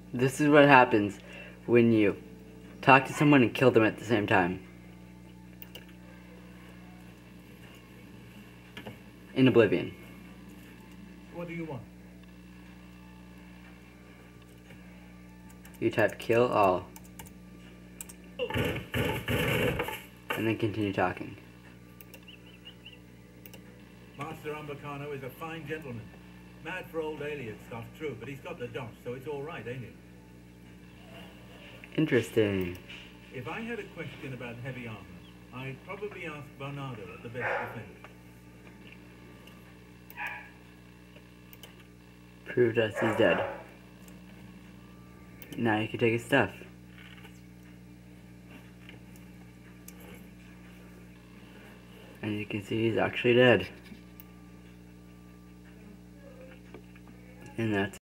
This is what happens when you talk to someone and kill them at the same time. In Oblivion. What do you want? You type kill all. And then continue talking. Master Umbacano is a fine gentleman. Mad for old alien stuff, true, but he's got the dosh, so it's all right, ain't it? Interesting. If I had a question about heavy armor, I'd probably ask Bernardo at the best defense. Proved us he's dead. Now you can take his stuff. And you can see he's actually dead. And that's